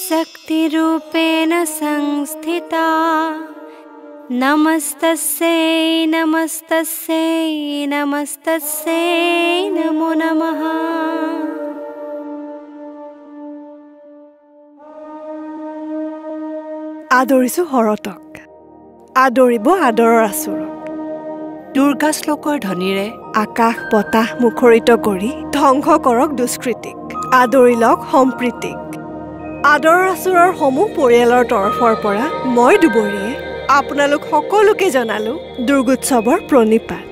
शक्तिरूपेण संस्थिता नमस्तस्यै नमस्तस्यै नमस्तस्यै नमो नमः আদৰিছো হৰতক আদৰিব আদৰৰ আচুৰক দুৰ্গা শ্লোকৰ ধ্বনিৰে আকাশ বতাহ মুখৰিত কৰি ধ্বংস কৰক দুষ্কৃতিক আদৰি লওক সম্প্ৰীতিক আদৰৰ আচুৰৰ সমূহ পৰিয়ালৰ তৰফৰ পৰা মই দুবৰীয়ে আপোনালোক সকলোকে জনালো দুৰ্গোৎসৱৰ প্ৰণিপাত